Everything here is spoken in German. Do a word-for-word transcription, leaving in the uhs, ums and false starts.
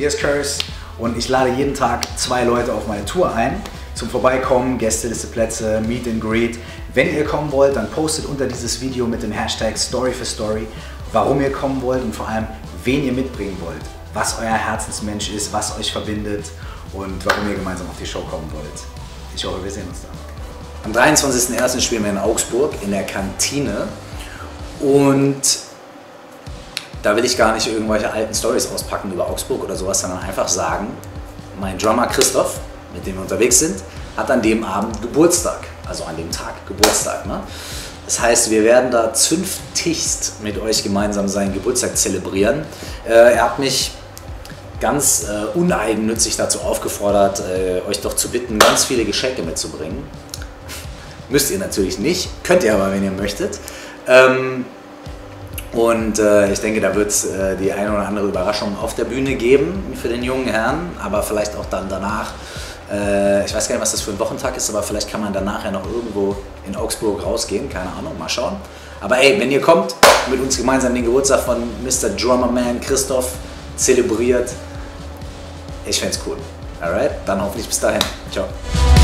Hier ist Curse und ich lade jeden Tag zwei Leute auf meine Tour ein. Zum Vorbeikommen, Gästeliste Plätze, Meet and Greet. Wenn ihr kommen wollt, dann postet unter dieses Video mit dem Hashtag Story for Story, warum ihr kommen wollt und vor allem, wen ihr mitbringen wollt. Was euer Herzensmensch ist, was euch verbindet und warum ihr gemeinsam auf die Show kommen wollt. Ich hoffe, wir sehen uns da. Am dreiundzwanzigsten ersten spielen wir in Augsburg in der Kantine und da will ich gar nicht irgendwelche alten Storys auspacken über Augsburg oder sowas, sondern einfach sagen, mein Drummer Christoph, mit dem wir unterwegs sind, hat an dem Abend Geburtstag, also an dem Tag Geburtstag. Ne? Das heißt, wir werden da zünftigst mit euch gemeinsam seinen Geburtstag zelebrieren. Äh, er hat mich ganz äh, uneigennützig dazu aufgefordert, äh, euch doch zu bitten, ganz viele Geschenke mitzubringen. Müsst ihr natürlich nicht, könnt ihr aber, wenn ihr möchtet. Ähm, Und äh, ich denke, da wird es äh, die eine oder andere Überraschung auf der Bühne geben für den jungen Herrn, aber vielleicht auch dann danach. Äh, ich weiß gar nicht, was das für ein Wochentag ist, aber vielleicht kann man danach ja noch irgendwo in Augsburg rausgehen, keine Ahnung, mal schauen. Aber ey, wenn ihr kommt, mit uns gemeinsam den Geburtstag von Mister Drummerman Christoph zelebriert, ich fänd's cool. Alright, dann hoffentlich bis dahin. Ciao.